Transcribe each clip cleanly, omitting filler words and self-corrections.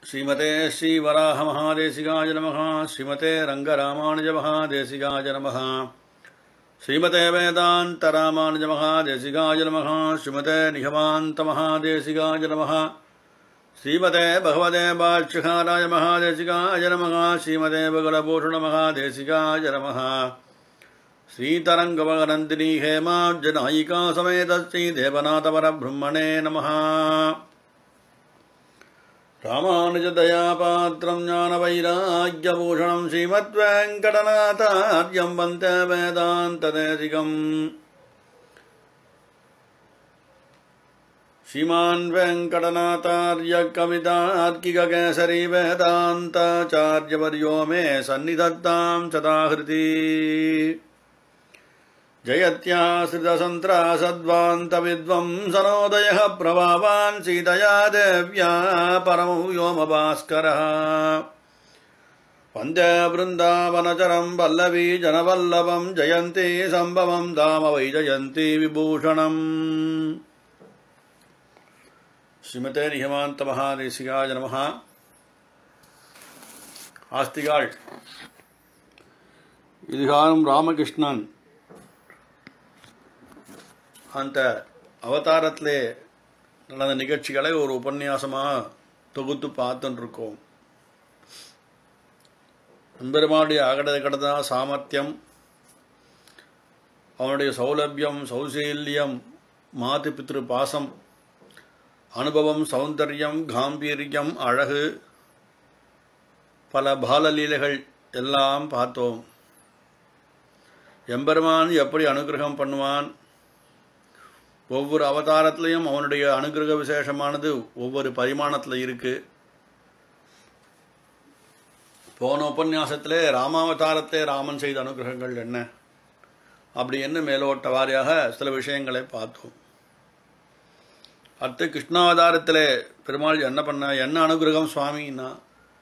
श्रीमते श्रीवराह महादेशिकाय नमः। श्रीमते रंगरामानुज महादेशिकाय नमः। श्रीमते वेदांत रामानुज महादेशिकाय नमः। श्रीमते निगमान्त महादेशिकाय नमः। श्रीमते भगवते भाष्यकाराय महादेशिकाय नमः। श्रीमते बगलभूषण महादेशिकाय नमः। श्रीतरंगवनन्दिनी हेमाब्जनायिका समेत श्री देवनाथ परब्रह्मणे नमः। रामानुजदयापात्रं ज्ञानवैराग्यभूषणं श्रीमद्वेङ्कटनाथार्यं वन्दे वेदान्तदेशिकम्। श्रीमान् वेङ्कटनाथार्य कवितार्किककेसरी वेदान्ताचार्यवर्यो मे सन्निधत्तां सदाहृति। जयत्याश्रितसन्त्रासद्वान्तविद्वंसनोदयः प्रभावान् सीतया देव्या परमो व्योमभास्करः। वन्दे वृन्दावनचरं वल्लवी जनवल्लभं जयन्ती सम्भवं धाम वै जयन्ती विभूषणम्। श्रीमते निगमान्त महादेशिकाय नमः। आस्तिकाள் இதுகாரும் ராமகிருஷ்ணன் அந்த அவதாரத்திலே நடந்த நிகழ்ச்சிகளை ஒரு உபன்யாசமாக தொகுத்து பார்த்துட்டு இருக்கோம். எம்பெருமானுடைய அகடகடதா சாமர்த்தியம், அவனுடைய சௌலபியம், சௌசீல்யம், மாது பித்ரு பாசம், அனுபவம், சௌந்தர்யம், காம்பீரியம், அழகு, பல பாலலீலைகள் எல்லாம் பார்த்தோம். எம்பெருமான் எப்படி அனுகிரகம் பண்ணுவான், ஒவ்வொரு அவதாரத்திலையும் அவனுடைய அனுகிரக விசேஷமானது ஒவ்வொரு பரிமாணத்தில் இருக்கு. போன உபன்யாசத்திலே ராமாவதாரத்திலே ராமன் செய்த அனுகிரகங்கள் என்ன அப்படி என்ன மேலோட்ட வாரியாக சில விஷயங்களை பார்த்தோம். அடுத்து கிருஷ்ணாவதாரத்திலே பெருமாள் என்ன அனுகிரகம் சுவாமின்னா,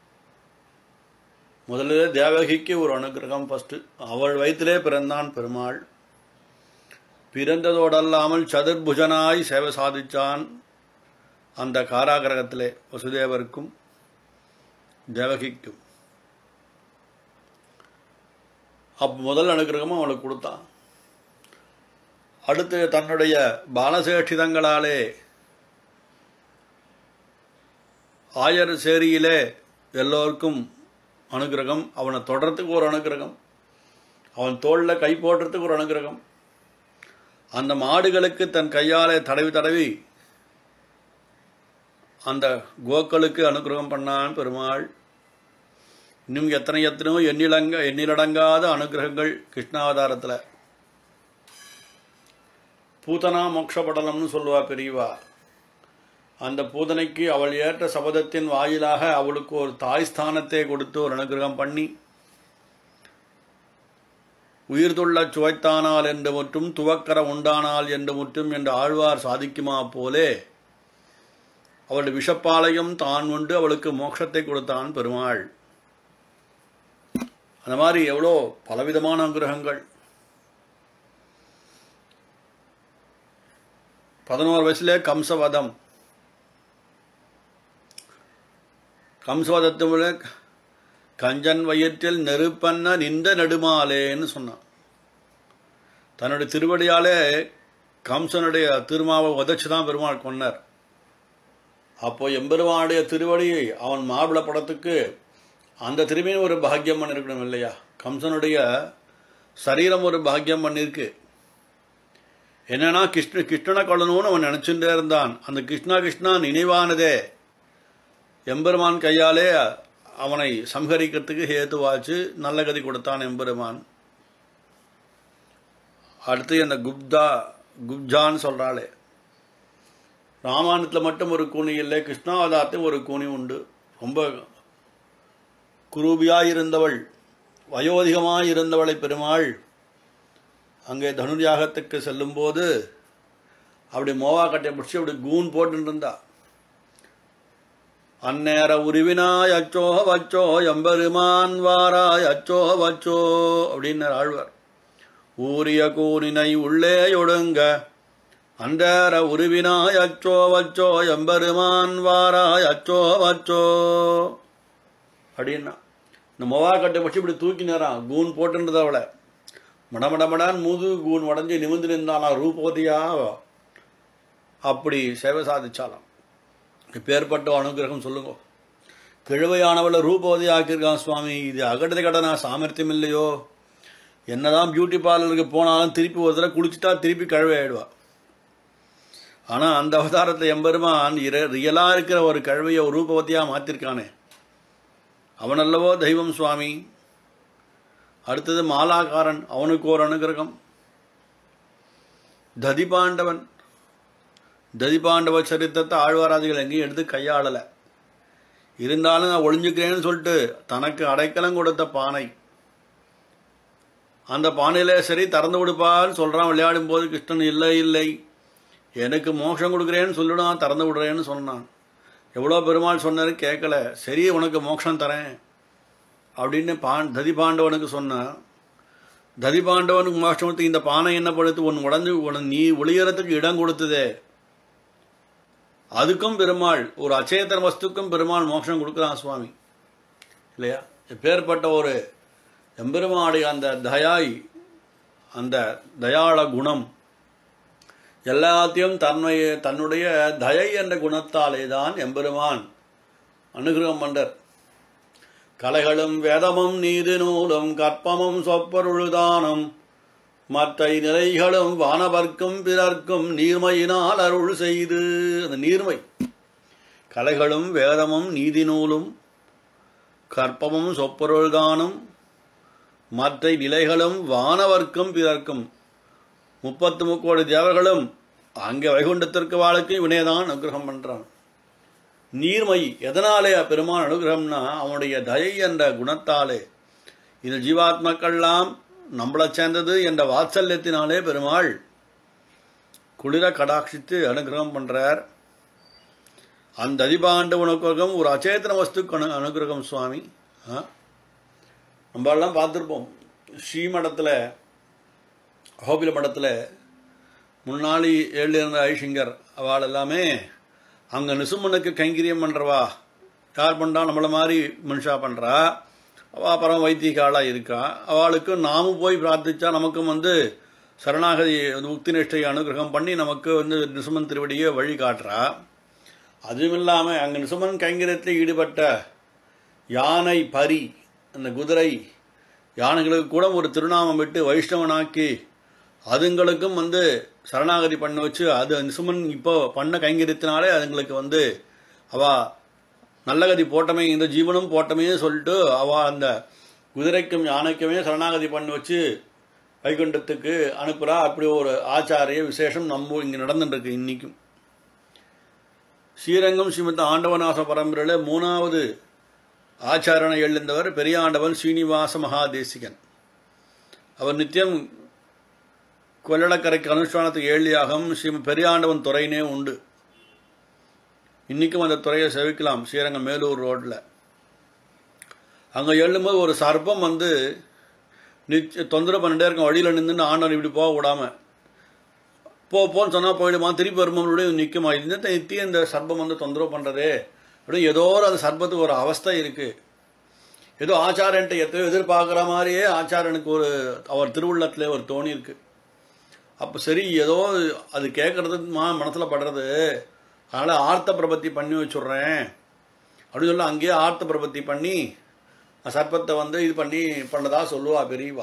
முதல்ல தேவகிக்கு ஒரு அனுகிரகம். ஃபர்ஸ்ட் அவள் வயிற்றிலே பிறந்தான் பெருமாள். பிறந்ததோடல்லாமல் சதுர்புஜனாய் சேவை சாதிச்சான் அந்த காராகிரகத்திலே வசுதேவருக்கும் தேவகிக்கும். முதல் அனுகிரகமும் அவளுக்கு கொடுத்தான். அடுத்து தன்னுடைய பாலசேஷிதங்களாலே ஆயர் சேரியிலே எல்லோருக்கும் அனுகிரகம், அவனை தொடர்றதுக்கு ஒரு அனுகிரகம், அவன் தோளில் கை போடுறதுக்கு ஒரு அனுகிரகம், அந்த மாடுகளுக்கு தன் கையாலே தடவி தடவி அந்த கோக்களுக்கு அனுகிரகம் பண்ணான் பெருமாள். இன்னும் எத்தனையோ எண்ணிலடங்காத அனுகிரகங்கள் கிருஷ்ணாவதாரத்தில். பூதனா மோட்சபடலம்னு சொல்லுவா பெரியவா. அந்த பூதனைக்கு அவள் ஏற்ற சபதத்தின் வாயிலாக அவளுக்கு ஒரு தாய் ஸ்தானத்தை கொடுத்து ஒரு அனுகிரகம் பண்ணி, உயிர்துள்ள சுவைத்தானால் என்று முற்றும் துவக்கர உண்டானால் என்று முற்றும் என்று ஆழ்வார் சாதிக்குமா போலே அவளுடைய விஷப்பாளையம் தான் உண்டு அவளுக்கு மோட்சத்தை கொடுத்தான் பெருமாள். அந்த மாதிரி எவ்வளோ பலவிதமான அனுகிரகங்கள். 11 வயசுலே கம்சவதம். கம்சவதத்து கஞ்சன் வயிற்றில் நெருப்பன்ன நின்ற நெடுமாலேன்னு சொன்னான். தன்னுடைய திருவடியாலே கம்சனுடைய திருமாவை உதச்சு தான் பெருமாள் கொன்னார். அப்போ எம்பெருமானுடைய திருவடி அவன் மாபிள படத்துக்கு அந்த திரும்பியும் ஒரு பாக்கியம் பண்ணிருக்கணும் இல்லையா? கம்சனுடைய சரீரம் ஒரு பாக்கியம் பண்ணிருக்கு. என்னன்னா கிருஷ்ணனை கொள்ளணும்னு அவன் நினைச்சுட்டே இருந்தான். அந்த கிருஷ்ணா நினைவானதே எம்பெருமான் கையாலே அவனை சம்ஹரிக்கிறதுக்கு ஹேத்துவாச்சு, நல்ல கதி கொடுத்தான் எம்பெருமான். அடுத்து அந்த குப்ஜான்னு சொல்றாளே, ராமாயணத்தில் மட்டும் ஒரு கூனி இல்லை, கிருஷ்ணாவதாரத்தில் ஒரு கூனி உண்டு. ரொம்ப குரூபியாயிருந்தவள், வயோதிகமாயிருந்தவளை பெருமாள் அங்கே தனுர்யாகத்துக்கு செல்லும்போது அப்படி மோவா கட்டையை பிடிச்சி அப்படி கூன் போட்டு இருந்தா. அந்நேர உருவினாய் அச்சோ வச்சோ எம்பெருமான் வாராய் அச்சோ வச்சோ அப்படின்னு ஆழ்வார். ஊரிய கூனினை உள்ளே ஒடுங்க அந்தர உருவினாய் அச்சோ வச்சோ எம்பெருமான் வாராய் அச்சோ வச்சோ அப்படின்னா இந்த மொவா கட்டை பற்றி இப்படி தூக்கினாரான். கூன் போட்டுன்றது அவளை மடமடமடான் முது கூன் உடஞ்சி நிமிந்து நின்றானா ரூபவதியா அப்படி சேவை சாதிச்சாலாம். பேர்பட்ட அனுகிரகம் சொல்லுங்க. கிழவையானவளை ரூபவதி ஆக்கியிருக்கான் சுவாமி. இது அகடதை கடனா சாமர்த்தியம் இல்லையோ? என்னதான் பியூட்டி பார்லருக்கு போனாலும் திருப்பி ஒரு தடவை குளிச்சுட்டா திருப்பி கிழவை ஆயிடுவா. ஆனால் அந்த அவதாரத்தை எம்பெருமான் ரியலாக இருக்கிற ஒரு கிழவையை ஒரு ரூபவதியாக மாற்றிருக்கானே, அவனல்லவோ தெய்வம் சுவாமி. அடுத்தது மாலாக்காரன், அவனுக்கு ஒரு அனுகிரகம். ததிபாண்டவன், ததிபாண்டவ சரித்திரத்தை ஆழ்வாராதிகள் எங்கேயும் எடுத்து கையாளலை. இருந்தாலும் நான் ஒளிஞ்சுக்கிறேன்னு சொல்லிட்டு தனக்கு அடைக்கலம் கொடுத்த பானை, அந்த பானையிலே சரி திறந்து விடுப்பான்னு சொல்கிறான். விளையாடும் போது கிருஷ்ணன் இல்லை இல்லை எனக்கு மோட்சம் கொடுக்குறேன்னு சொல்லிவிடான், திறந்து விடுறேன்னு சொன்னான். எவ்வளோ பெருமாள் சொன்னார், கேட்கல. சரி உனக்கு மோட்சம் தரேன் அப்படின்னு ததிபாண்டவனுக்கு சொன்னான். ததிபாண்டவனுக்கு மோட்சம் கொடுத்து இந்த பானை என்ன படுத்து உன் உடஞ்சு நீ ஒளியறதுக்கு இடம் கொடுத்ததே, அதுக்கும் பெருமாள் ஒரு அச்சேதன வஸ்துக்கும் பெருமாள் மோட்சம் கொடுக்குறான் சுவாமி இல்லையா? எப்பேற்பட்ட ஒரு எம்பெருமானுடைய அந்த தயாய், அந்த தயாள குணம் எல்லாத்தையும் தன்னுடைய தயை என்ற குணத்தாலே தான் எம்பெருமான் அனுகிரகம் பண்றார். கலைகளும் வேதமும் நீதி நூலும் கற்பமும் சொப்பொருளுதானும் மற்ற நிலைகளும் வானவர்க்கும் பிறர்க்கும் நீர்மையினால் அருள் செய்து. அந்த நீர்மை, கலைகளும் வேதமும் நீதி நூலும் கற்பமும் சொப்பொருள்தானும் மற்ற நிலைகளும் வானவர்க்கும் பிறர்க்கும் 33 கோடி தேவர்களும் அங்கே வைகுண்டத்திற்கு வாழ்க்கை வினைதான் அனுகிரகம் பண்றான். நீர்மை எதனாலே பெருமான் அனுகிரகம்னா அவனுடைய தயை என்ற குணத்தாலே. இந்த ஜீவாத்மக்கள்லாம் நம்மளை சேர்ந்தது என்ற வாத்சல்யத்தினாலே பெருமாள் குளிர கடாட்சித்து அனுகிரகம் பண்றார். அந்த அதிபாண்டவனுக்கு ஒரு அச்சேதன வஸ்துக்கு அனுகிரகம் சுவாமி. நம்மளாம் பார்த்துருப்போம். ஸ்ரீமடத்தில், அகோபில மடத்தில் முன்னாடி எழுதியிருந்த ஐஷிங்கர் அவள் எல்லாமே அங்கே நிசும்மனுக்கு கைங்கரியம் பண்ணுறவா. யார் பண்ணுறா? நம்மளை மாதிரி மனுஷா பண்ணுறா. அவள் அப்புறம் வைத்திகாலாக இருக்கா. அவளுக்கு நாமும் போய் பிரார்த்திச்சா நமக்கும் சரணாகதி முக்தி நிஷ்டை அனுகிரகம் பண்ணி நமக்கு நிசுமன் திருவடியை வழி காட்டுறா. அதுவும் இல்லாமல் அங்கே நிசுமன் கைங்கரியத்தில் ஈடுபட்ட யானை, பரி, அந்த குதிரை யானைகளுக்கு கூட ஒரு திருநாமம் விட்டு வைஷ்ணவனாக்கி அதுங்களுக்கும் சரணாகதி பண்ண வச்சு அது நிசுமன் இப்போ பண்ண கைங்கரியத்தினாலே அதுங்களுக்கு அவா நல்லகதி போட்டமே, இந்த ஜீவனும் போட்டமே சொல்லிட்டு அவள் அந்த குதிரைக்கும் யானைக்குமே சரணாகதி பண்ணி வச்சு வைகுண்டத்துக்கு அனுப்புகிறா. அப்படி ஒரு ஆச்சாரிய விசேஷம் நம்ம இங்கே நடந்துட்டுருக்கு இன்னைக்கும். ஸ்ரீரங்கம் ஸ்ரீமத் ஆண்டவநாச பரம்பரையில் 3வது ஆச்சாரனை எழுந்தவர் பெரியாண்டவன் ஸ்ரீனிவாச மகாதேசிகன். அவர் நித்தியம் கொள்ளடக்கரைக்கு அனுஷ்டானத்துக்கு ஏழியாகம் பெரியாண்டவன் துறையினே உண்டு. இன்றைக்கும் அந்த துறையை செவிக்கலாம். ஸ்ரீரங்கம் மேலூர் ரோட்டில் அங்கே எழும்போது ஒரு சர்ப்பம் தொந்தரவு பண்ணிட்டே இருக்கும். வழியில் நின்று ஆண்டவன் இப்படி போக விடாமல் போன்னு சொன்னால் போயிடுமா, திருப்பி வரும்போது நிற்குமா. இந்த சர்ப்பம் தொந்தரவு பண்ணுறதே அப்படின்னு ஏதோ அந்த சர்ப்பத்துக்கு ஒரு அவஸ்தை இருக்குது. ஏதோ ஆச்சாரன்ட்டு எத்தையோ எதிர்பார்க்குற மாதிரியே ஆச்சாரனுக்கு அவர் திருவுள்ளத்தில் ஒரு தோணி இருக்குது. அப்போ சரி ஏதோ அது கேட்குறதுக்கு மனசில் படுறது, அதனால் ஆர்த்த பிரபத்தி பண்ணி வச்சுட்றேன் அப்படின்னு சொல்லி அங்கேயே ஆர்த்த பிரபத்தி பண்ணி சர்ப்பத்தை இது பண்ணதா சொல்லுவா பெரியவா.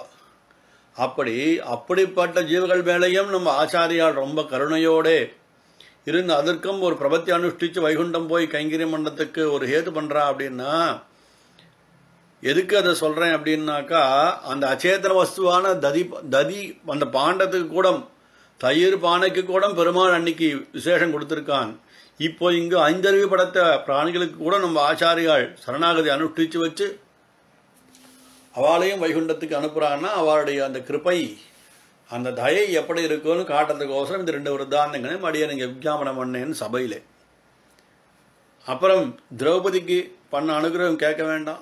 அப்படிப்பட்ட ஜீவர்கள் மேலேயும் நம்ம ஆச்சாரியால் ரொம்ப கருணையோடு இருந்து அதற்கும் ஒரு பிரபத்தி அனுஷ்டித்து வைகுண்டம் போய் கைங்கரியம் பண்ணத்துக்கு ஒரு ஹேது பண்ணுறா. அப்படின்னா எதுக்கு அதை சொல்கிறேன் அப்படின்னாக்கா, அந்த அச்சேதன வஸ்துவான ததி அந்த பாண்டத்துக்கு கூட, தயிர் பானைக்கு கூட பெருமாள் அன்னைக்கு விசேஷம் கொடுத்துருக்கான். இப்போ இங்கு 5 அறிவு படைத்த பிராணிகளுக்கு கூட நம்ம ஆச்சாரியால் சரணாகதி அனுஷ்டிச்சு வச்சு அவளையும் வைகுண்டத்துக்கு அனுப்புகிறாங்கன்னா அவளுடைய அந்த கிருப்பை, அந்த தயை எப்படி இருக்குன்னு காட்டுறதுக்கோசரம் இந்த 2 விருத்தாந்தங்களையும் அடியே நீங்கள் விஞ்ஞாபனம் பண்ணேன்னு சபையில். அப்புறம் திரௌபதிக்கு பண்ண அனுகிரகம் கேட்க வேண்டாம்.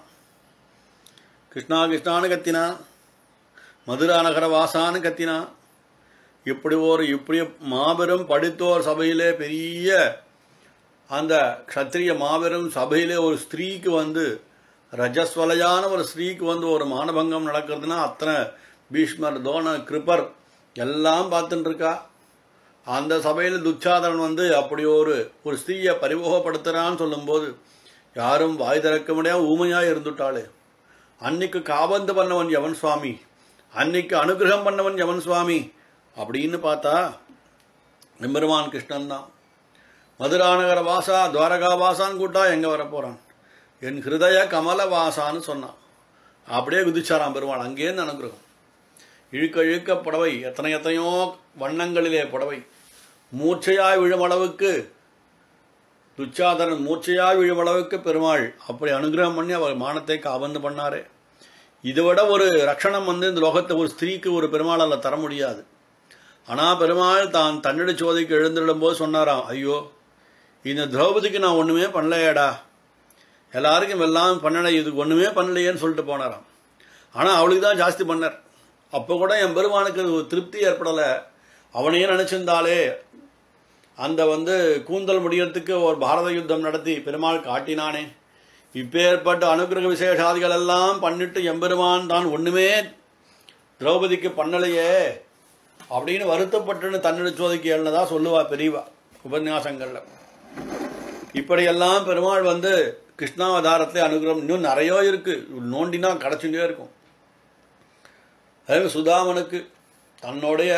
கிருஷ்ணா கிருஷ்ணான்னு கத்தினா, மதுரா நகர வாசான்னு கத்தினா, இப்படி மாபெரும் படித்தோர் சபையிலே பெரிய அந்த க்ஷத்ரிய மாபெரும் சபையிலே ஒரு ஸ்திரீக்கு வந்து ரஜஸ்வலையான ஒரு ஸ்திரீக்கு வந்து ஒரு மானபங்கம் நடக்கிறதுனா அத்தனை பீஷ்மர் தோணர் கிருபர் எல்லாம் பார்த்துட்டு இருக்கா. அந்த சபையில் துச்சாதனன் வந்து அப்படி ஒரு ஸ்திரீயை பரிபோகப்படுத்துறான்னு சொல்லும்போது யாரும் வாய் திறக்க முடியாது ஊமையாக இருந்துட்டாளே. அன்னைக்கு காபந்து பண்ணவன் எவன் சுவாமி, அன்னைக்கு அனுகிரகம் பண்ணவன் எவன் சுவாமி அப்படின்னு பார்த்தா எம்பெருமான் கிருஷ்ணன் தான். மதுராநகர வாசா துவாரகா வாசான்னு கூட்டா எங்கே வர போகிறான், என் ஹிருதய கமல வாசான்னு சொன்னான். அப்படியே குதிச்சாராம் பெருமாள். அங்கேருந்து அனுகிரகம். இழுக்க இழுக்க புடவை, எத்தனையோ வண்ணங்களிலே புடவை, மூர்ச்சையாய் விழுமளவுக்கு துச்சாதனன் மூர்ச்சையாய் விழுமளவுக்கு பெருமாள் அப்படி அனுகிரகம் பண்ணி அவர் மானத்தை காபந்து பண்ணாரே. இதை விட ஒரு ரட்சணம் வந்து இந்த லோகத்தை ஒரு ஸ்திரீக்கு ஒரு பெருமாளால் தர முடியாது. ஆனால் பெருமாள் தான் தன்னிட சோதைக்கு எழுந்திடும் போது சொன்னாராம், ஐயோ இந்த திரௌபதிக்கு நான் ஒன்றுமே பண்ணலையேடா, எல்லாருக்கும் எல்லாம் பண்ணலை, இதுக்கு ஒன்றுமே பண்ணலையேன்னு சொல்லிட்டு போனாராம். ஆனால் அவளுக்கு தான் ஜாஸ்தி பண்ணார். அப்போ கூட என் பெருமானுக்கு ஒரு திருப்தி ஏற்படலை. அவனையே நினச்சிருந்தாலே அந்த வந்து கூந்தல் முடியறதுக்கு ஒரு பாரத யுத்தம் நடத்தி பெருமாள் காட்டினானே. இப்போ ஏற்பட்ட அனுகிரக விசேஷாதிகள் எல்லாம் பண்ணிட்டு எம்பெருமான் தான் ஒன்றுமே திரௌபதிக்கு பண்ணலையே அப்படின்னு வருத்தப்பட்டுன்னு தன்னிட சோதிக்கு எழுந்ததா சொல்லுவா பெரியவா உபன்யாசங்களில். இப்படியெல்லாம் பெருமாள் வந்து கிருஷ்ணாவதாரத்தில் அனுகிரகம் இன்னும் நிறைய இருக்கு, நோண்டினா கிடச்சுட்டே இருக்கும். அதே சுதாமனுக்கு தன்னுடைய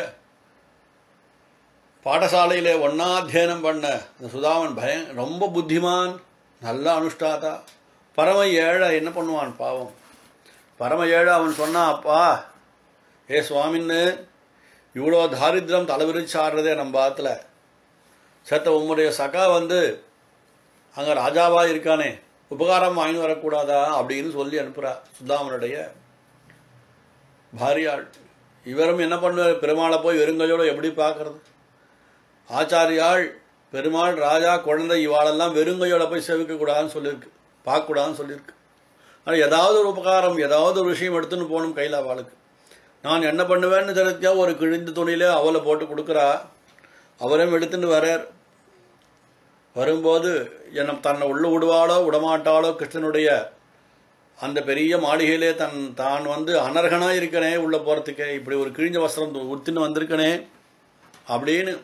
பாடசாலையிலே ஒன்னாத்தியனம் பண்ண இந்த சுதாமன் ரொம்ப புத்திமான், நல்ல அனுஷ்டாதா, பரம ஏழை. என்ன பண்ணுவான் பாவம், பரம ஏழை. அவன் சொன்னான், அப்பா ஏ சுவாமின்னு இவ்வளோ தாரித்திரம் தலைவிரிச்சு ஆடுறதே நம்ம பாத்துல, சத்த உம்முடைய சகா வந்து அங்கே ராஜாவாக இருக்கானே, உபகாரம் வாங்கி வரக்கூடாதா அப்படின்னு சொல்லி அனுப்புகிறா சுதாமனுடைய பாரியாள். இவரும் என்ன பண்ணுவார், பெருமாளை போய் வெறுங்கையோடு எப்படி பார்க்கறது. ஆச்சாரியாள் பெருமாள் ராஜா குழந்தை இவாளெல்லாம் வெறுங்கையோட போய் சேவிக்கக்கூடாதுன்னு சொல்லியிருக்கு, பார்க்கக்கூடாதுன்னு சொல்லியிருக்கு. ஆனால் ஏதாவது ஒரு உபகாரம் ஏதாவது ஒரு விஷயம் எடுத்துன்னு போகணும் கையில் அவளுக்கு. நான் என்ன பண்ணுவேன்னு தெரிஞ்சா ஒரு கிழிந்த துணியிலே அவளை போட்டு கொடுக்குறா. அவரையும் எடுத்துட்டு வரார். வரும்போது தன்னை உள்ள விடுவாளோ விடமாட்டாளோ கிருஷ்ணனுடைய அந்த பெரிய மாளிகையிலே தான் வந்து அனர்கனாக இருக்கனே உள்ளே போகிறதுக்கே, இப்படி ஒரு கிழிஞ்ச வஸ்திரம் உடுத்தின்னு வந்திருக்கனே அப்படின்னு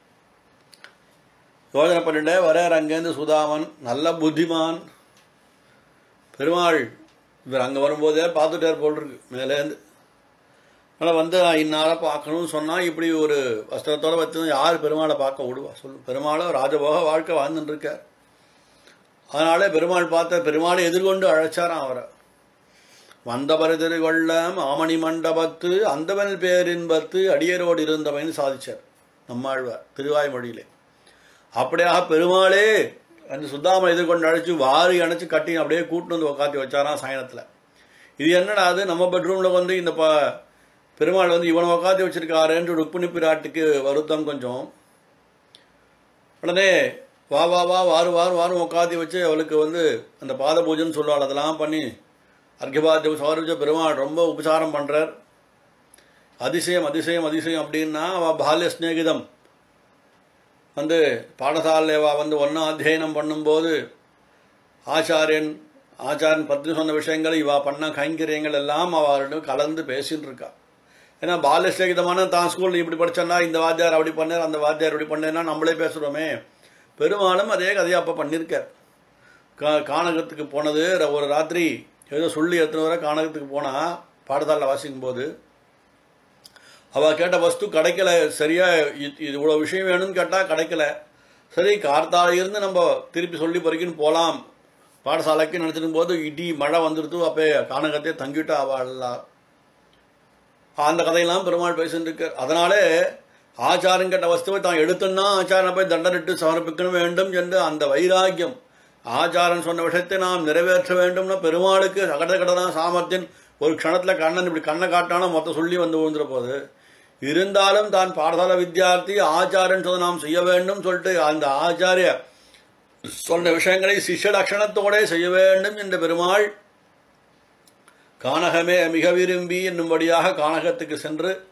யோஜனை பண்ணிட்டே வரார். அங்கேருந்து சுதாமன் நல்ல புத்திமான். பெருமாள் இவர் அங்கே வரும்போதே பார்த்துட்டார் போல் இருக்கு மேலேருந்து. அதனால் வந்து நான் இன்னார பார்க்கணும்னு சொன்னால் இப்படி ஒரு வஸ்திரத்தோடு வச்சு யார் பெருமாளை பார்க்க விடுவா சொல்லு. பெருமாளும் ராஜபோக வாழ்க்கை வாழ்ந்துட்டுருக்கார். அதனாலே பெருமாள் பார்த்த பெருமாளை எதிர்கொண்டு அழைச்சாராம் அவரை. வந்தவர் திருவள்ளம் ஆமணி மண்டபத்து அந்தவன் பேரின்பத்து அடியரோடு இருந்தவன் சாதிச்சார் நம்மாழ்வார் திருவாய்மொழியிலே. அப்படியாக பெருமாளே அந்த சுத்தாமனை எதிர்கொண்டு அழைச்சி வாரி அணைச்சி கட்டி அப்படியே கூட்டு வந்து உக்காத்தி வச்சாராம் சாயனத்தில். இது என்னடா அது, நம்ம பெட்ரூமில் வந்து இந்த பெருமாள் வந்து இவனை உக்காத்தி வச்சிருக்காருன்னு ருக்மிணி பிராட்டிக்கு வருத்தம் கொஞ்சம். உடனே வா வா வா வாரு வாரு வாரும் உட்காத்தி வச்சு அவளுக்கு வந்து அந்த பாத பூஜைன்னு சொல்லுவாள், அதெல்லாம் பண்ணி அர்க்கியபாத்தியம் சௌரபிச்ச பெருமாள் ரொம்ப உபசாரம் பண்ணுறார். அதிசயம் அதிசயம் அதிசயம் அப்படின்னா அவள் பால்ய ஸ்நேகிதம் வந்து பாடசாலைவா வந்து ஒன்றா அத்தியனம் பண்ணும்போது ஆச்சாரியன் பத்னி சொன்ன விஷயங்கள் இவா பண்ண கைங்கரியங்கள் எல்லாம் அவர்கிட்ட கலந்து பேசின்னு இருக்கா. ஏன்னா பால்ய ஸ்நேகிதமான தான் ஸ்கூலில் இப்படி படித்தோன்னா இந்த வாத்தியார் அப்படி பண்ணார், அந்த வாத்தியார் இப்படி பண்ணேன்னா நம்மளே பேசுகிறோமே. பெருமாளும் அதே கதையை அப்போ பண்ணியிருக்கார். கானகத்துக்கு போனது ஒரு ராத்திரி ஏதோ சொல்லி எத்தனை வரை கானகத்துக்கு போனால் பாடசாலையில் வாசிக்கும் போது அவள் கேட்ட வஸ்து கிடைக்கல. சரியாக இது இவ்வளோ விஷயம் வேணும்னு கேட்டால் கிடைக்கல. சரி கார்த்தால இருந்து நம்ம திருப்பி சொல்லி பறிக்கின்னு போகலாம் பாடசாலைக்கு நினச்சிடும் போது இடி மழை வந்துடுத்து. அப்போ கானகத்தையே தங்கிட்டு அவள் அந்த கதையெல்லாம் பெருமாள் பேசிட்டு இருக்கார். அதனாலே ஆச்சாரம் கேட்ட வஸ்துவை தான் எடுத்துன்னா ஆச்சாரனை போய் தண்டனிட்டு சமர்ப்பிக்க வேண்டும் என்று அந்த வைராக்கியம், ஆச்சாரன் சொன்ன விஷயத்தை நாம் நிறைவேற்ற வேண்டும்னா பெருமாளுக்கு கடனா சாமர்த்தியன் ஒரு க்ஷணத்தில் கண்ணன் இப்படி கண்ணை காட்டானா மொத்தம் சொல்லி வந்து விழுந்துற போது. இருந்தாலும் தான் பாடசாலை வித்தியார்த்தி ஆச்சாரன் சொன்ன நாம் செய்ய வேண்டும் சொல்லிட்டு அந்த ஆச்சாரிய சொன்ன விஷயங்களை சிஷ்யலட்சணத்தோட செய்ய வேண்டும் என்ற பெருமாள் கானகமே மிக விரும்பி என்னும்படியாக கானகத்துக்கு சென்று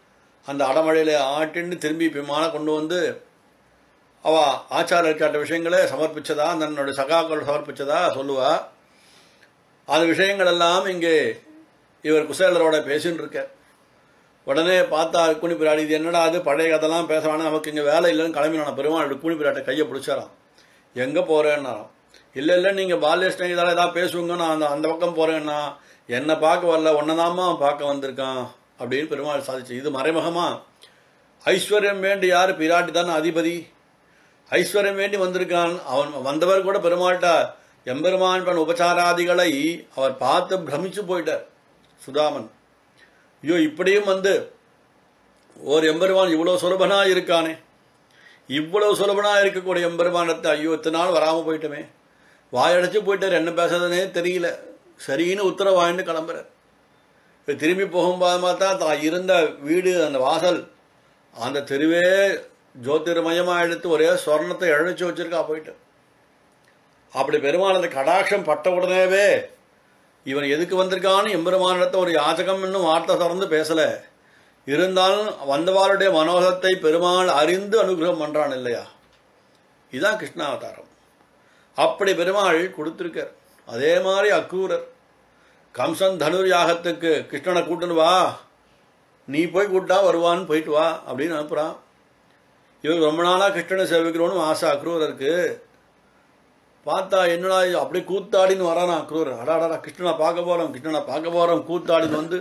அந்த அடமழையில் ஆட்டின்னு திரும்பி விமானம் கொண்டு வந்து அவள் ஆச்சாரியர் கேட்ட விஷயங்களை சமர்ப்பிச்சதா, தன்னுடைய சகாக்கள் சமர்ப்பிச்சதா சொல்லுவா. அந்த விஷயங்கள் எல்லாம் இங்கே இவர் குசேலரோட பேசின்னு இருக்க. உடனே பார்த்தா ருக்மிணி பிராட்டி, இது என்னடா அது பழைய கதைலாம் பேசுகிறான்னு, நமக்கு இங்கே வேலை இல்லைன்னு கிளம்பினான் பெருமாள். ருக்மிணி பிராட்டை கையை பிடிச்சாராம். எங்கே போகிறேன்னாராம். இல்லை நீங்கள் பால்ய ஸ்நேகிதால் ஏதாவது பேசுவங்க, நான் அந்த பக்கம் போகிறேன்னா. என்னை பார்க்க வரல, ஒன்னதாம்மா பார்க்க வந்திருக்கான் அப்படின்னு பெருமாள் சாதிச்சு. இது மறைமுகமாக ஐஸ்வர்யம் வேண்டி யார்? பிராட்டி தானே அதிபதி. ஐஸ்வர்யம் வேண்டி வந்திருக்கான். அவன் வந்தவர் கூட பெருமாள்கிட்ட எம்பெருமான் பெண் உபச்சாராதிகளை அவர் பார்த்து பிரமிச்சு போயிட்டார் சுதாமன். ஐயோ, இப்படியும் வந்து ஒரு எம்பெருமான் இவ்வளோ சுலபனாக இருக்கானே, இவ்வளவு சுலபனாக இருக்கக்கூடிய எம்பெருமானத்தை ஐயோ இத்தனை நாள் வராமல் போயிட்டோமே, வாயடைச்சு போயிட்டார், என்ன பேசுறதுனே தெரியல. சரின்னு உத்தரவு வாங்கிட்டு கிளம்புறார். இப்போ திரும்பி போகும்போது பார்த்தா தான் இருந்த வீடு, அந்த வாசல், அந்த தெருவே ஜோதிர்மயமாக எடுத்து ஒரே சொர்ணத்தை இழைச்சி வச்சிருக்கா போயிட்டு. அப்படி பெருமாள் அந்த கடாட்சம் பட்ட உடனேவே இவன் எதுக்கு வந்திருக்கான்னு எம்பெருமானிடத்தை ஒரு யாச்சகம் இன்னும் வார்த்தை திறந்து பேசலை. இருந்தாலும் வந்தவாளுடைய மனோகத்தை பெருமாள் அறிந்து அனுகிரகம் பண்ணுறான் இல்லையா? இதுதான் கிருஷ்ணாவதாரம். அப்படி பெருமாள் கொடுத்துருக்கார். அதே மாதிரி அக்ரூரர் கம்சன் தனுர் யாகத்துக்கு கிருஷ்ணனை கூட்டுன்னு வா, நீ போய் கூட்டா வருவான்னு போயிட்டு வா அப்படின்னு அனுப்புகிறான். இவர் ரொம்ப நாளாக கிருஷ்ணனை சேவிக்கிறோன்னு ஆசை அக்ரூரருக்கு. பார்த்தா என்னடா அப்படியே கூத்தாடின்னு வரானா அக்ரூரர். அடாடா கிருஷ்ணனை பார்க்க போகிறோம், கிருஷ்ணனை பார்க்க போகிறோம் கூத்தாடின்னு வந்து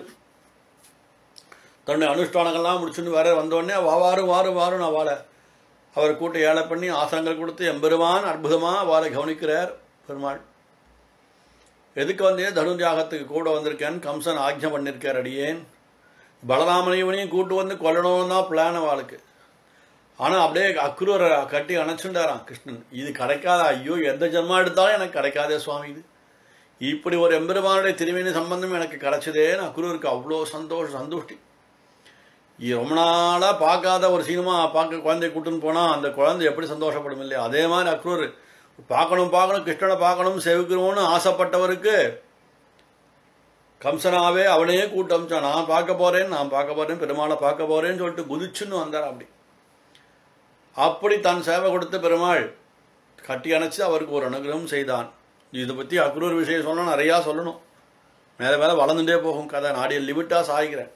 தன்னுடைய அனுஷ்டானங்கள்லாம் முடிச்சுன்னு வேற வந்தோடனே வாரும் அவளை அவர் கூட்ட ஏழை பண்ணி ஆசனங்கள் கொடுத்து எம்பெருமான் அற்புதமாக அவளை கவனிக்கிறார் பெருமாள். எதுக்கு வந்தேன்? தனுர்யாகத்துக்கு கூட வந்திருக்கேன், கம்சன் ஆக்ஞை பண்ணியிருக்கார் அடியேன். பலராமனைவனையும் கூட்டு வந்து கொல்லணும்னு தான் பிளான் அவளுக்கு. ஆனால் அப்படியே அக்ரூரை கட்டி அணைச்சுட்டாரான் கிருஷ்ணன். இது கிடைக்காத, ஐயோ எந்த ஜென்மா எடுத்தாலும் எனக்கு கிடைக்காதே சுவாமி, இது இப்படி ஒரு எம்பெருமானுடைய திருமேனி சம்பந்தம் எனக்கு கிடைச்சதேன்னு அக்ரூருக்கு அவ்வளோ சந்தோஷ்டி. ரொம்ப நாளாக பார்க்காத ஒரு சினிமா பார்க்க குழந்தைய கூட்டுன்னு போனால் அந்த குழந்தை எப்படி சந்தோஷப்படும் இல்லையா? அதே மாதிரி அக்ரூர் பார்க்கணும் கிருஷ்ணனை பார்க்கணும் சேவிக்கணும்னு ஆசைப்பட்டவருக்கு கம்சனாவே அவனையே கூட்டு அமிச்சான். நான் பார்க்க போகிறேன் பெருமாளை பார்க்க போகிறேன்னு சொல்லிட்டு குதிச்சுன்னு வந்தார். அப்படி தன் சேவை கொடுத்த பெருமாள் கட்டி அணைச்சு அவருக்கு ஒரு அனுகிரகம் செய்தான். இதை பற்றி அக்ரூர் விஷயம் சொன்னால் நிறையா சொல்லணும், மேலே வளர்ந்துட்டே போகும் கதை. நாடிய லிமிட்டாக சாய்கிறேன்.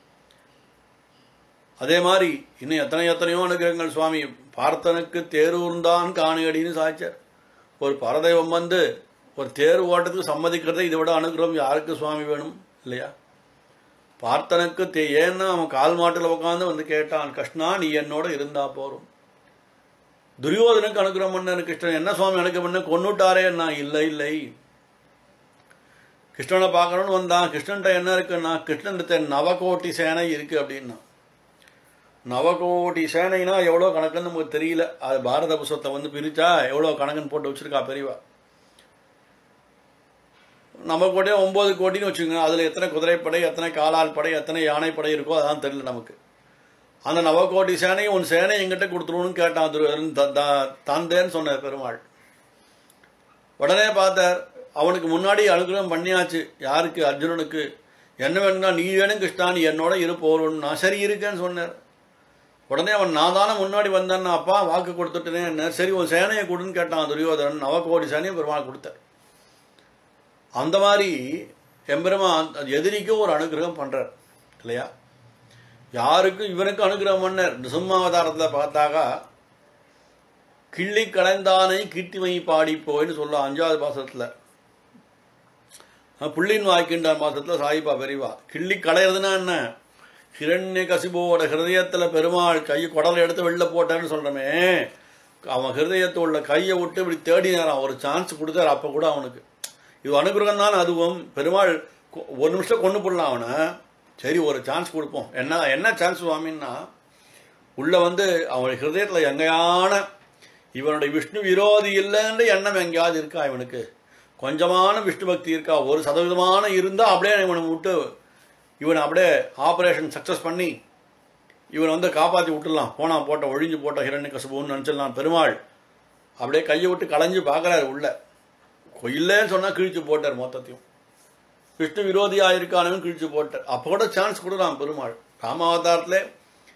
அதே மாதிரி இன்னும் எத்தனையோ அனுகிரகங்கள் சுவாமி. பார்த்தனுக்கு தேரூர்ந்தான் காணியடின்னு சாய்ச்சார். ஒரு பரதெய்வம் வந்து ஒரு தேர் ஓட்டத்துக்கு சம்மதிக்கிறதை இதை விட அனுகிரகம் யாருக்கு சுவாமி வேணும் இல்லையா? பார்த்தனுக்கு ஏன்னா அவன் கால் மாட்டில் உட்காந்து வந்து கேட்டான், கிருஷ்ணா நீ என்னோட இருந்தா போறோம். துரியோதனுக்கு அனுகிரகம் பண்ண கிருஷ்ணன் என்ன சுவாமி அனுகிரகம் பண்ண, கொன்னுட்டாரே? நான் இல்லை கிருஷ்ணனை பார்க்கணும்னு வந்தான். கிருஷ்ணன்ட்ட என்ன இருக்குன்னா, கிருஷ்ணன்கிட்ட நவகோட்டி சேனை இருக்கு அப்படின்னா. நவகோட்டி சேனைனா எவ்வளோ கணக்குன்னு நமக்கு தெரியல. அது பாரத புஸ்தகத்தை வந்து பிரித்தா எவ்வளோ கணக்குன்னு போட்டு வச்சுருக்கா பெரியவா. நவகோட்டியே 9 கோட்டின்னு வச்சுக்கோங்க. அதில் எத்தனை குதிரைப்படை, எத்தனை காலால் படை, எத்தனை யானைப்படை இருக்கோ அதான் தெரியல நமக்கு. அந்த நவகோட்டி சேனை உன் சேனை எங்கிட்ட கொடுத்துருவோன்னு கேட்டான் தந்தேன்னு சொன்ன பெருமாள். உடனே பார்த்தார், அவனுக்கு முன்னாடி அனுகிரகம் பண்ணியாச்சு. யாருக்கு? அர்ஜுனனுக்கு. என்ன வேணும்னா, நீ வேணும் கிருஷ்ணா, நீ என்னோட இரு போறோன்னு. நான் சரி இருக்கேன்னு சொன்னார். உடனே அவன் நான் தானே முன்னாடி வந்தேன்னா, அப்பா வாக்கு கொடுத்துட்டேனே என்ன, சரி உன் சேனையை கொடுன்னு கேட்டான் துரியோதனன். நவகோடி சேனையை பெருமாள் கொடுத்தார். அந்த மாதிரி எம்பெருமான் எதிரிக்கும் ஒரு அனுகிரகம் பண்றார் இல்லையா? யாருக்கும் இவனுக்கு அனுகிரகம் பண்ணார். நிருசிம்மாவதாரத்தில் பார்த்தாக்கா கிள்ளி கலைந்தானை கீர்த்திமை பாடி போயின்னு சொல்ல 5வது பாசத்தில், புள்ளின் வாய்க்கின்றான் மாசத்துல சாயிப்பா பெரியவா. கிள்ளி களையிறதுன்னா என்ன? ஹிரண்ய கசிபோட ஹிருதயத்தில் பெருமாள் குடலை எடுத்து வெளில போட்டான்னு சொல்கிறோமே, அவன் ஹிருதயத்தை உள்ள கையை விட்டு இப்படி தேடினாரான். ஒரு சான்ஸ் கொடுத்தார். அப்போ கூட அவனுக்கு இது அனுகிரகம் தான். அதுவும் பெருமாள் ஒரு நிமிஷம் கொண்டு போடலாம் அவனை. சரி ஒரு சான்ஸ் கொடுப்போம். என்ன சான்ஸ் சுவாமின்னா, உள்ள வந்து அவன் ஹிருதயத்தில் எங்கேயான இவனுடைய விஷ்ணு விரோதி இல்லைன்ற எண்ணம் எங்கேயாவது இருக்கா? இவனுக்கு கொஞ்சமான விஷ்ணு பக்தி இருக்கா? 1% இருந்தால் அப்படியே இவனை விட்டு இவனை அப்படியே ஆப்ரேஷன் சக்ஸஸ் பண்ணி இவனை வந்து காப்பாற்றி விட்டுடலாம். போட்ட ஒழிஞ்சு போட்ட ஹிரண்யகசிபுன்னு நினச்சிடலாம். பெருமாள் அப்படியே கையை விட்டு களைஞ்சு பார்க்குறாரு. உள்ள இல்லைன்னு சொன்னால் கிழிச்சு போட்டார் மொத்தத்தையும். விஷ்ணு விரோதியாக இருக்கானவன் கிழிச்சு போட்டார். அப்போ கூட சான்ஸ் கொடுக்கலாம் பெருமாள். ராமாவதாரத்தில்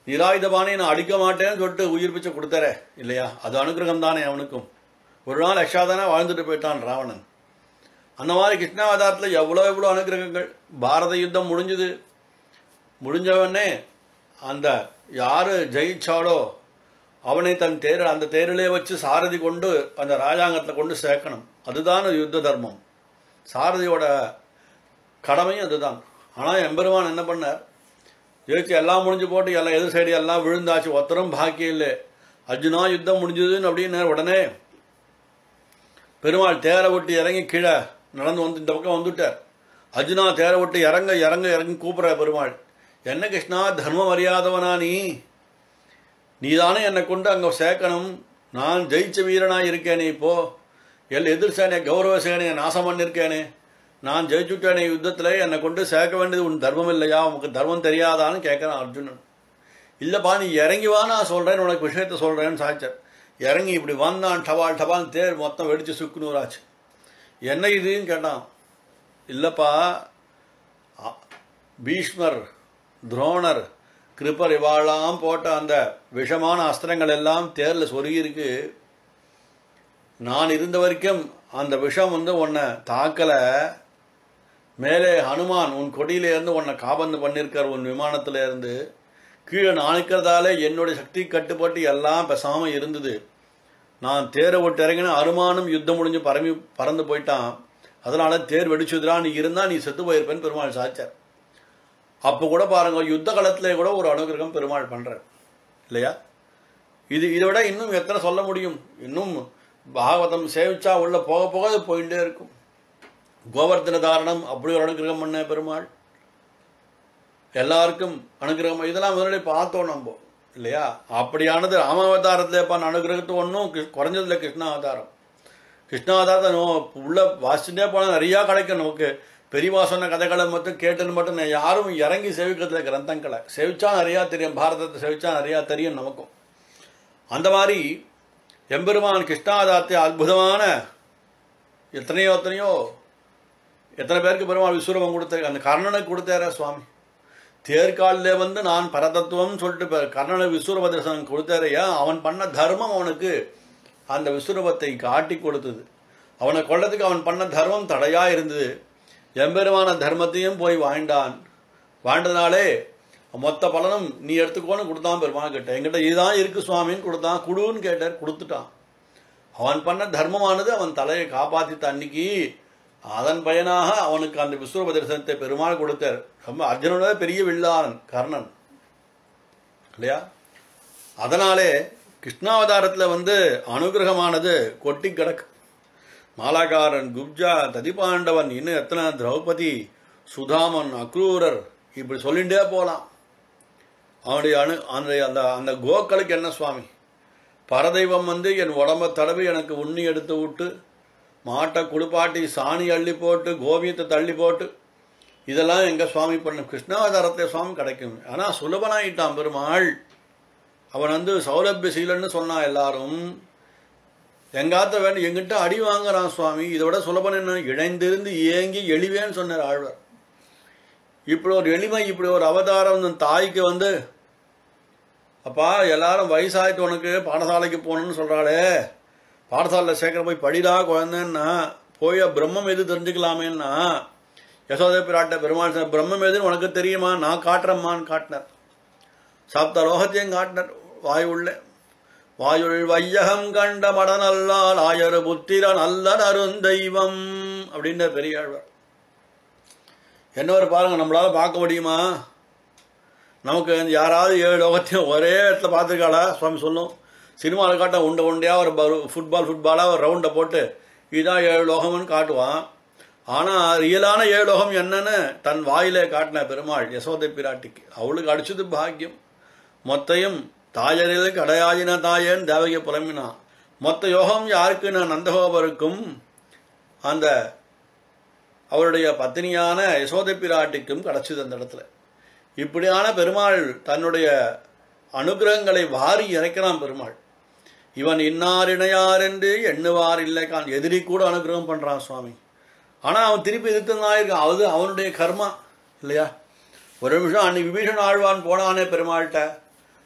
நிராயுதபானே நான் அடிக்க மாட்டேன்னு சொல்லிட்டு உயிர் பிச்சை கொடுத்தாரே இல்லையா, அது அனுகிரகம் தானே அவனுக்கும். ஒரு நாள் யக்ஷாதானே வாழ்ந்துட்டு போயிட்டான் ராவணன். அந்த மாதிரி கிருஷ்ணாவதாரத்தில் எவ்வளோ அனுகிரகங்கள். பாரத யுத்தம் முடிஞ்சவனே அந்த யாரு ஜெயிச்சாலோ அவனை தன் அந்த தேரிலே வச்சு சாரதி கொண்டு அந்த ராஜாங்கத்தில் கொண்டு சேர்க்கணும். அதுதான் யுத்த தர்மம். சாரதியோட கடமையும் அதுதான். ஆனால் எம்பெருமான் என்ன பண்ணார், ஜெயிச்சு எல்லாம் முடிஞ்சு போட்டு எல்லாம் எதிர் சைடு எல்லாம் விழுந்தாச்சு, ஒருத்தரும் பாக்கியம் இல்லை. அர்ஜுனா யுத்தம் முடிஞ்சதுன்னு அப்படின்னு உடனே பெருமாள் தேரை விட்டு இறங்கி கீழே நடந்து வந்து இந்த பக்கம் வந்துட்டார். அர்ஜுனா தேரை விட்டு இறங்கி கூப்பிட்ற பெருமாள், என்ன கிருஷ்ணா தர்மம் அறியாதவனா நீதானே என்னை கொண்டு அங்கே சேர்க்கணும். நான் ஜெயிச்ச வீரனாக இருக்கேனே, இப்போது எதிர் சேனையை கௌரவ சேனையை நாசம் பண்ணியிருக்கேனே, நான் ஜெயிச்சுட்டேனே யுத்தத்தில், என்னை கொண்டு சேர்க்க வேண்டியது உன் தர்மம் இல்லையா, உனக்கு தர்மம் தெரியாதான்னு கேட்குறான் அர்ஜுனன். இல்லைப்பா நீ இறங்கி வா, நான் சொல்கிறேன், உனக்கு விஷயத்த சொல்கிறேன்னு சாய்ச்சார். இறங்கி இப்படி வந்தான், டபால் தேர் மொத்தம் வெடித்து சுக்குநூறாச்சு. என்ன இதுன்னு கேட்டான். இல்லைப்பா பீஷ்மர், துரோணர், கிருப்பர் இவாளாம் போட்ட அந்த விஷமான அஸ்திரங்கள் எல்லாம் தேரில் சொருகியிருக்கு. நான் இருந்த வரைக்கும் அந்த விஷம் உன்னை தாக்கலை. மேலே ஹனுமான் உன் கொடியிலேருந்து உன்னை காபந்து பண்ணியிருக்கார், உன் விமானத்தில் இருந்து. கீழே நான் இருக்கிறதால என்னுடைய சக்தி கட்டுப்பட்டு எல்லாம் பேசாமல் இருந்தது. நான் தேரை விட்டு இறங்கினா அனுமானும் யுத்தம் முடிஞ்சு பறந்து போயிட்டான். அதனால தேர் வெடிச்சுதுரா, நீ இருந்தால் நீ செத்து போயிருப்பேன்னு பெருமாள் சாச்சார். அப்போ கூட பாருங்க, யுத்த காலத்திலே கூட ஒரு அனுகிரகம் பெருமாள் பண்ணுறார் இல்லையா. இதை விட இன்னும் எத்தனை சொல்ல முடியும். இன்னும் பாகவதம் சேவிச்சா உள்ள போக போக அது போயிட்டே இருக்கும். கோவர்த்தன தாரணம் அப்படி ஒரு அனுகிரகம் பண்ண பெருமாள், எல்லாருக்கும் அனுகிரகம். இதெல்லாம் முன்னாடி பார்த்தோம் நம்ம இல்லையா. அப்படியானது ராமாவதாரத்தில் பண்ண அனுகிரகத்து ஒன்றும் குறைஞ்சதில்லை. கிருஷ்ணாவதாரத்தை உள்ள வாசிச்சுட்டே போனால் நிறையா கிடைக்கும் நமக்கு. பெரியவா சொன்ன கதைகளை மட்டும் கேட்டுன்னு மட்டும் யாரும் இறங்கி சேவிக்கிறதுல கிரந்தங்களை சேவிச்சா நிறையா தெரியும். பாரதத்தை சேவிச்சா நிறையா தெரியும் நமக்கும். அந்த மாதிரி எம்பெருமான் கிருஷ்ணாவதாரத்தை அற்புதமான எத்தனை பேருக்கு பெருமாள் விஸ்வரூபம் கொடுத்தாரு. அந்த கர்ணனுக்கு கொடுத்தார சுவாமி. தேர்காலில் நான் பரதத்துவம் சொல்லிட்டு கர்ணனை விஸ்வரூப தரிசனம் கொடுத்தாரையா. அவன் பண்ண தர்மம் அவனுக்கு அந்த விஸ்வரூபத்தை காட்டி கொடுத்தது. அவனை கொள்ளத்துக்கு அவன் பண்ண தர்மம் தடையாக இருந்தது. எம்பெருமான தர்மத்தையும் போய் வாழ்ந்ததுனாலே மொத்த பலனும் நீ எடுத்துக்கோன்னு கொடுத்தான். பெருமாள் கேட்ட என்கிட்ட இதுதான் இருக்குது சுவாமின்னு கொடுத்தான். குடுன்னு கேட்டார், கொடுத்துட்டான். அவன் பண்ண தர்மமானது அவன் தலையை காப்பாற்றித்த அன்னைக்கு அதன் பயனாக அவனுக்கு அந்த விஸ்வரூப தரிசனத்தை பெருமாள் கொடுத்தார். ரொம்ப அர்ஜுனோட பெரிய வில்லாளன் கர்ணன் இல்லையா. அதனாலே கிருஷ்ணாவதாரத்தில் அனுகிரகமானது கொட்டி கிடக்கு. மாலாகாரன், குப்ஜா, ததிபாண்டவன், இன்னும் எத்தனை திரௌபதி, சுதாமன், அக்ரூரர், இப்படி சொல்லிகிட்டே போகலாம். அவனுடைய அந்த கோக்களுக்கு என்ன சுவாமி, பரதெய்வம் என் உடம்பை தடவி எனக்கு உண்ணி எடுத்து விட்டு மாட்டை குளிப்பாட்டி சாணி அள்ளி போட்டு கோமியத்தை தள்ளி போட்டு இதெல்லாம் எங்கள் சுவாமி பண்ணும். கிருஷ்ணாவதாரத்தை சுவாமி கிடைக்கும். ஆனால் சுலபனாயிட்டான் பெருமாள். அவன் சௌலபியசீலன்னு சொன்னான். எல்லாரும் எங்காத்த வேணும் எங்கிட்ட அடி வாங்குறான் சுவாமி. இதை விட சுலபன் என்ன, இணைந்திருந்து ஏங்கி எளிவேன்னு சொன்னார் ஆழ்வார். இப்படி ஒரு எளிமை, இப்படி ஒரு அவதாரம் தாய்க்கு அப்பா எல்லாரும் வயசாயிட்டு உனக்கு பாடசாலைக்கு போகணுன்னு சொல்கிறாளே, பாடசாலையில் சேர்க்கிற போய் படிடா குழந்தைன்னா போய் பிரம்மம் எது தெரிஞ்சுக்கலாமேன்னா யசோதை பிராட்ட பெருமாள் பிரம்மம் எதுன்னு உனக்கு தெரியுமா, நான் காட்டுறம்மான்னு காட்டினார். சாப்த லோகத்தையும் காட்டினார். வாயுள் வையகம் கண்ட மடநல்லால் ஆயரு புத்திரன் அல்ல அருந்தெய்வம் அப்படின்ற பெரியாழ்வார். என்னவர் பாருங்க, நம்மளால பார்க்க முடியுமா? நமக்கு யாராவது 7 லோகத்தையும் ஒரே இடத்துல பார்த்துருக்காளா சுவாமி சொல்லும். சினிமாவில் காட்ட உண்டையாக ஒரு ஃபுட்பாலாக ஒரு ரவுண்டை போட்டு இதுதான் 7 லோகம்னு காட்டுவான். ஆனால் ரியலான 7 லோகம் என்னன்னு தன் வாயிலே காட்டின பெருமாள் யசோதை பிராட்டிக்கு. அவளுக்கு அடிச்சது பாக்கியம். மொத்தையும் தாயரில் கடையாயின தாயேன்னு தேவகியை புலம்பினான். மொத்த யோகம் யாருக்கு, நான் நந்தகோபருக்கும் அந்த அவருடைய பத்தினியான யசோதை பிராட்டிக்கும் கிடச்சிது அந்த இடத்துல. இப்படியான பெருமாள் தன்னுடைய அனுகிரகங்களை வாரி இறைக்கிறான் பெருமாள். இவன் இன்னார் இணையார் என்று எண்ணுவார் இல்லை கான். எதிரி கூட அனுகிரகம் பண்ணுறான் சுவாமி. ஆனால் அவன் திருப்பி எதிர்த்துதான் இருக்கான். அது அவனுடைய கர்மா இல்லையா. ஒரு நிமிஷம் அன்னைக்கு விபீஷன் ஆழ்வான் போனானே பெருமாள்கிட்ட,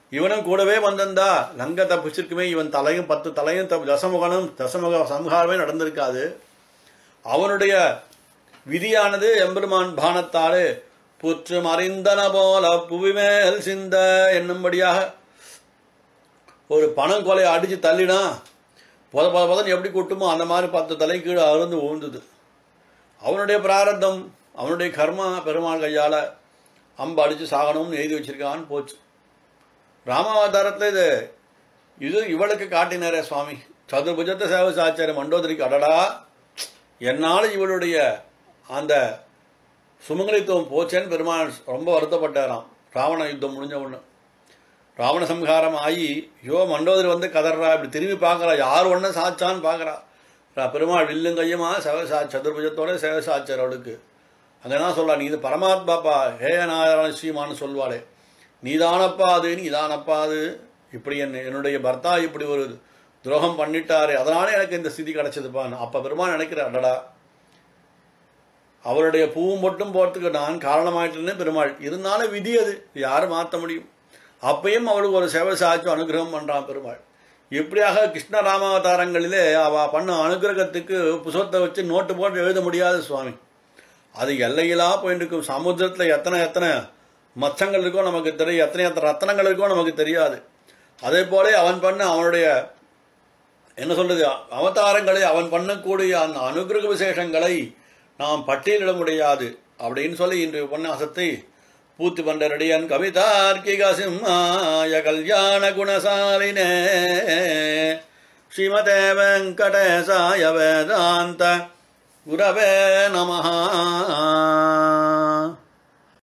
இவனும் கூடவே வந்திருந்தா லங்கை தப்பிச்சிருக்குமே, இவன் தலையும் 10 தலையும் தசமுக சம்ஹாரமே நடந்திருக்காது. அவனுடைய விதியானது எம்பெருமான் பானத்தாலே புற்று மறைந்தன போல புவிமேல் சிந்த என்னும்படியாக ஒரு பணம் கொலையை அடித்து தள்ளினா பதன்னு எப்படி கொட்டுமோ அந்த மாதிரி 10 தலை கீழே அருந்து ஊழ்ந்தது. அவனுடைய பிராரத்தம், அவனுடைய கர்மா பெருமாள் கையால் அம்பு அடித்து சாகணும்னு எழுதி வச்சிருக்கான்னு போச்சு. ராமாவதாரத்தில் இது இவளுக்கு காட்டினாரே சுவாமி. சதுர்புஜத்தை சேவை சாச்சாரிய மண்டோதரிக்கு அடடா என்னால் இவளுடைய அந்த சுமங்கலித்துவம் போச்சேன்னு பெருமாள் ரொம்ப வருத்தப்பட்டாராம். ராவண யுத்தம் முடிஞ்ச ஒன்று ராவண சம்ஹாரம் ஆகி மண்டோதரி வந்து கதறா, இப்படி திரும்பி பார்க்குறா, யார் ஒன்று சாச்சான்னு பார்க்குறா. பெருமாள் வில்லுங்கையுமா சதுர்புஜத்தோட சேவை சாச்சார் அவளுக்கு. அங்கே தான் சொல்லா, நீ இது பரமாத்மாப்பா ஹே நாராயண ஸ்ரீமான்னு சொல்வாளே, நீதானப்பா அது, நீதானப்பா அது, இப்படி என்னுடைய பர்த்தா இப்படி ஒரு துரோகம் பண்ணிட்டாரு, அதனால எனக்கு இந்த ஸ்திதி கிடைச்சதுப்பான்னு. அப்போ பெருமாள் நினைக்கிற அடடா அவருடைய பூவும் மட்டும் போகிறதுக்கு நான் காரணமாயிட்டேன்னு பெருமாள். இருந்தாலும் விதி, அது யாரும் மாற்ற முடியும். அப்பையும் அவளுக்கு ஒரு சேவை சாய்ச்சி அனுகிரகம் பண்ணுறான் பெருமாள். இப்படியாக கிருஷ்ணராமாவதாரங்களிலே அவள் பண்ண அனுகிரகத்துக்கு புசத்தை வச்சு நோட்டு போட்டு எழுத முடியாது சுவாமி. அது எல்லையிலா போயிட்டு இருக்கும். சமுத்திரத்தில் எத்தனை மச்சங்கள் இருக்கோ நமக்கு தெரியும், எத்தனை ரத்தனங்கள் இருக்கோ நமக்கு தெரியாது. அதே போல அவன் பண்ண அவனுடைய என்ன சொல்றது அவதாரங்களை, அவன் பண்ணக்கூடிய அந்த அனுகிரக விசேஷங்களை நாம் பட்டியலிட முடியாது அப்படின்னு சொல்லி இன்று உபன்யாசத்தை பூர்த்தி பண்டரடியன் கவிதார்க்கிக சிம்மாய கல்யாண குணசாலினே ஸ்ரீமதே வெங்கடேசாய வேதாந்த குரவே நமஹ.